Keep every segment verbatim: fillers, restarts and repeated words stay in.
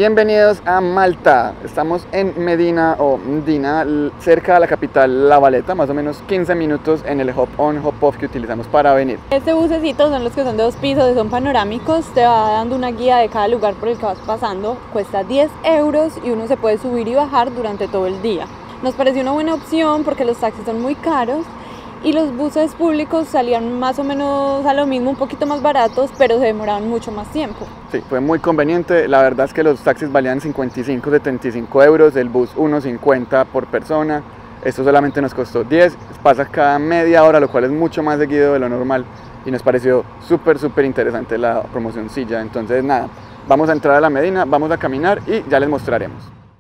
Bienvenidos a Malta. Estamos en Medina o Mdina, cerca de la capital La Valeta, más o menos quince minutos en el hop on, hop off que utilizamos para venir. Este bucecito son los que son de dos pisos y son panorámicos, te va dando una guía de cada lugar por el que vas pasando, cuesta diez euros y uno se puede subir y bajar durante todo el día. Nos pareció una buena opción porque los taxis son muy caros y los buses públicos salían más o menos a lo mismo, un poquito más baratos, pero se demoraban mucho más tiempo. Sí, fue muy conveniente. La verdad es que los taxis valían cincuenta y cinco, setenta y cinco euros, el bus uno cincuenta por persona. Esto solamente nos costó diez, pasa cada media hora, lo cual es mucho más seguido de lo normal y nos pareció súper, súper interesante la promocioncilla. Entonces nada, vamos a entrar a la Medina, vamos a caminar y ya les mostraremos.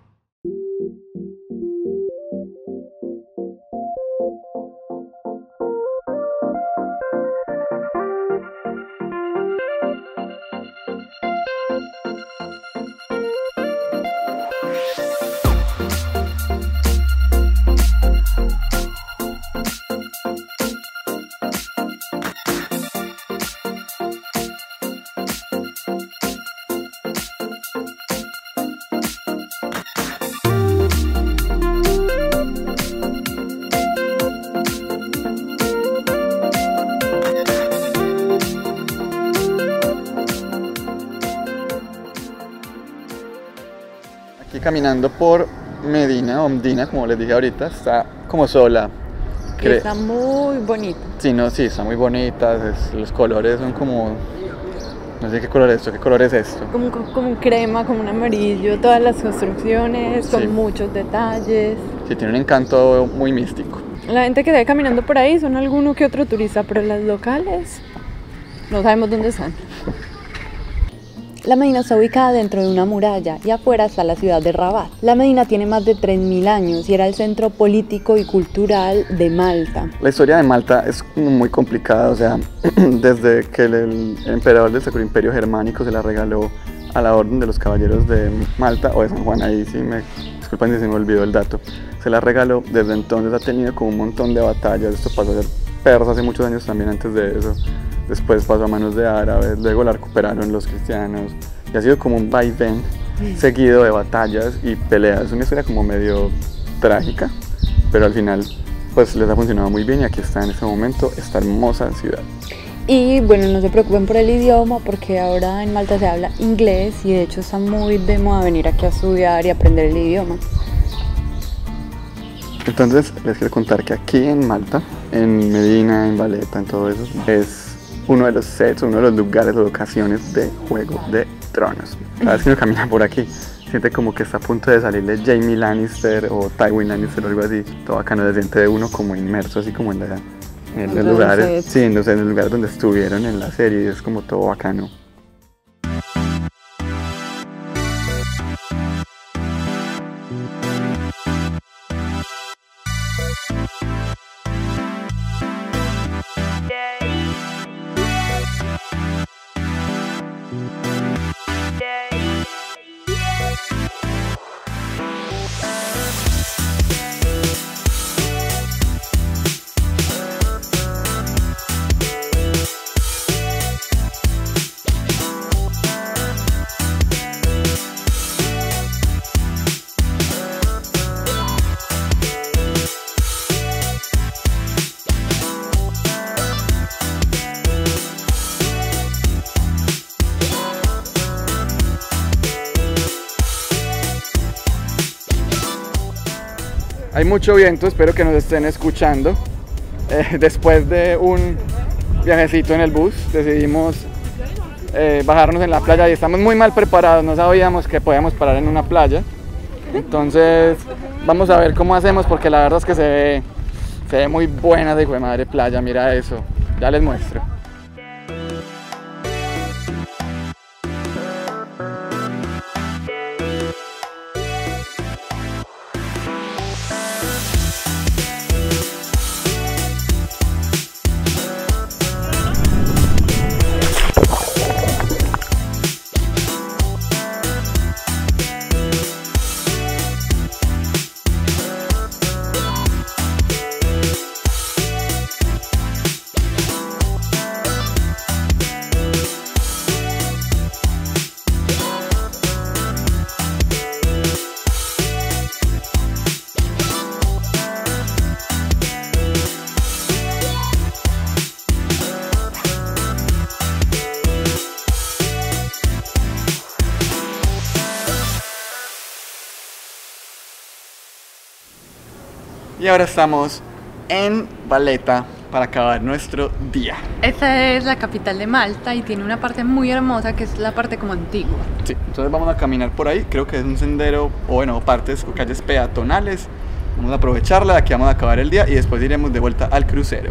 Aquí caminando por Medina o Mdina, como les dije ahorita, está como sola. Cre está muy bonita. Sí, no, sí, está muy bonita, es, los colores son como, no sé qué color es esto, qué color es esto. Como, como un crema, como un amarillo, todas las construcciones, con sí. muchos detalles. Sí, tiene un encanto muy místico. La gente que está caminando por ahí son alguno que otro turista, pero las locales no sabemos dónde están. La Medina está ubicada dentro de una muralla y afuera está la ciudad de Rabat. La Medina tiene más de tres mil años y era el centro político y cultural de Malta. La historia de Malta es muy complicada, o sea, desde que el, el emperador del Sacro Imperio Germánico se la regaló a la Orden de los Caballeros de Malta, o de San Juan, ahí sí me disculpan si se me olvidó el dato, se la regaló, desde entonces ha tenido como un montón de batallas. Esto pasó a ser persa hace muchos años también antes de eso. Después pasó a manos de árabes, luego la recuperaron los cristianos y ha sido como un vaivén sí. seguido de batallas y peleas. Es una historia como medio trágica, pero al final pues les ha funcionado muy bien y aquí está en este momento esta hermosa ciudad. Y bueno, no se preocupen por el idioma porque ahora en Malta se habla inglés y de hecho está muy de moda venir aquí a estudiar y aprender el idioma. Entonces les quiero contar que aquí en Malta, en Medina, en Valeta, en todo eso, es uno de los sets, uno de los lugares o locaciones de Juego de Tronos. Cada vez que uno camina por aquí, siente como que está a punto de salirle Jaime Lannister o Tywin Lannister o algo así. Todo bacano, se siente uno como inmerso, así como en, la, en los lugares, sí, en los, en los lugares donde estuvieron en la serie, es como todo bacano. Hay mucho viento, espero que nos estén escuchando. Eh, después de un viajecito en el bus, decidimos eh, bajarnos en la playa y estamos muy mal preparados, no sabíamos que podíamos parar en una playa. Entonces vamos a ver cómo hacemos porque la verdad es que se ve, se ve muy buena de hijo de madre playa, mira eso, ya les muestro. Y ahora estamos en Valletta para acabar nuestro día. Esta es la capital de Malta y tiene una parte muy hermosa que es la parte como antigua. Sí, entonces vamos a caminar por ahí, creo que es un sendero, o bueno, partes o calles peatonales. Vamos a aprovecharla, aquí vamos a acabar el día y después iremos de vuelta al crucero.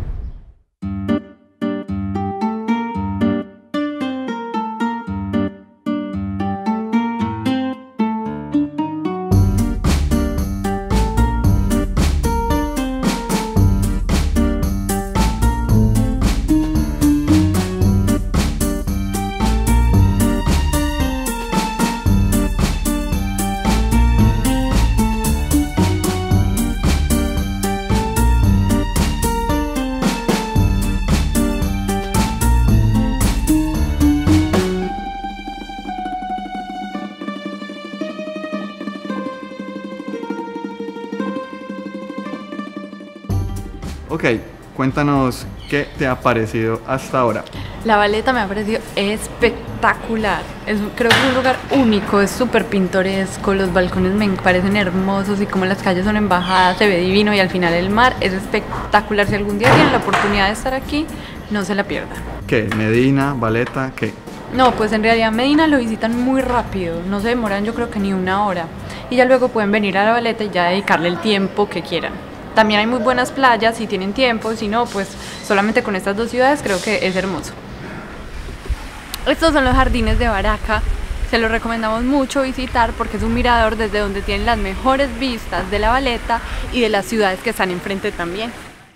Ok, cuéntanos qué te ha parecido hasta ahora. La Valletta me ha parecido espectacular. Es, creo que es un lugar único, es súper pintoresco, los balcones me parecen hermosos y como las calles son embajadas se ve divino y al final el mar es espectacular. Si algún día tienen la oportunidad de estar aquí, no se la pierdan. ¿Qué? ¿Medina? ¿Valletta? ¿Qué? No, pues en realidad Medina lo visitan muy rápido, no se demoran yo creo que ni una hora. Y ya luego pueden venir a la Valletta y ya dedicarle el tiempo que quieran. También hay muy buenas playas si tienen tiempo, si no, pues solamente con estas dos ciudades creo que es hermoso. Estos son los jardines de Baraka, se los recomendamos mucho visitar porque es un mirador desde donde tienen las mejores vistas de la Valletta y de las ciudades que están enfrente también.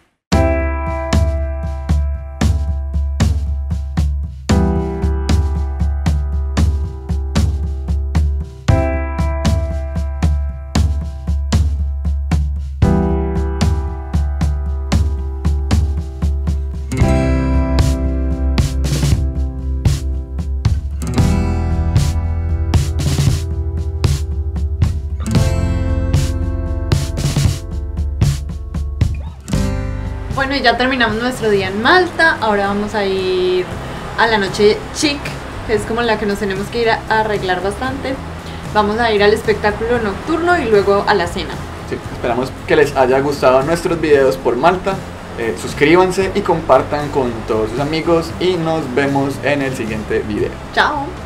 Bueno, y ya terminamos nuestro día en Malta, ahora vamos a ir a la noche chic, que es como la que nos tenemos que ir a arreglar bastante. Vamos a ir al espectáculo nocturno y luego a la cena. Sí, esperamos que les haya gustado nuestros videos por Malta, eh, suscríbanse y compartan con todos sus amigos y nos vemos en el siguiente video. Chao.